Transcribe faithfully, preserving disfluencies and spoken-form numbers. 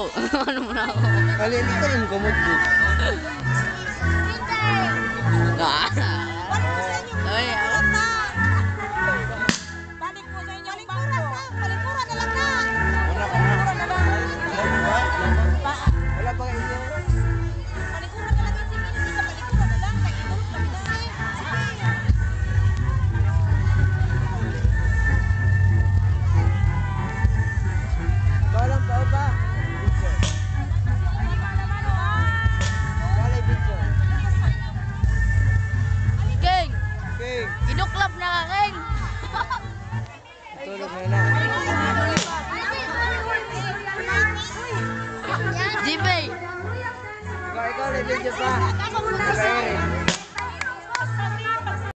Ano mo na ako? Kalian ito rin kumot mo. Ah. Ay, ah. Balik po sa inyo. Palikuran na. Palikuran na lang na. Wala pa Palikuran na lang. Pa- Wala pa kayo. Palikuran na lang. Hindi hindi ka palikuran na lang. Nag-inulot kami na. Balang pa ba? Balay video. King! Okay. Inuklap na ka, King! Tulog na na. G B! Ikaw, ikaw, may video pa. Ikaw, Eric.